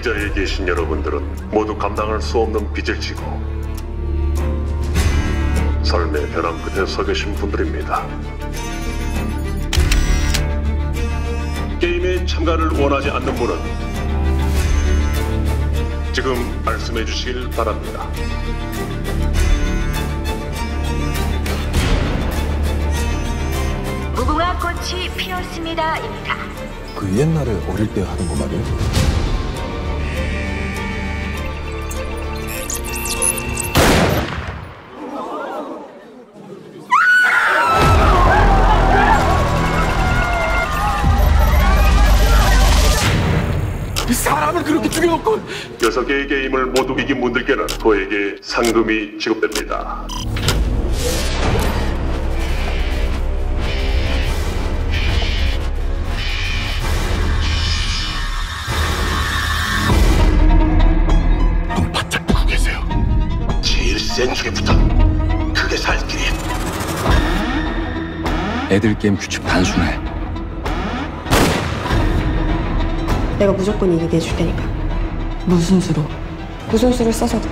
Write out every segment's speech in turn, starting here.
자리에 계신 여러분들은 모두 감당할 수 없는 빚을 지고 삶의 벼랑 끝에 서 계신 분들입니다. 게임에 참가를 원하지 않는 분은 지금 말씀해 주시길 바랍니다. 무궁화 꽃이 피었습니다입니다. 그 옛날에 어릴 때 하던 거 말이야? 사람을 그렇게 죽여놓고 6개의 게임을 모두 이긴 분들께는 저에게 상금이 지급됩니다. 눈 바짝 뜨고 계세요. 제일 센 중에부터 크게 살 길이. 애들 게임 규칙 단순해. 내가 무조건 이기게 해줄 테니까. 무슨 수로? 무슨 수를 써서도.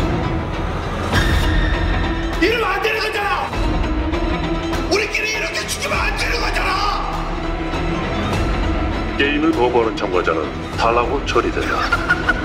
이러면 안 되는 거잖아! 우리끼리 이렇게 죽이면 안 되는 거잖아! 게임을 거부하는 참가자는 탈락 후 처리된다.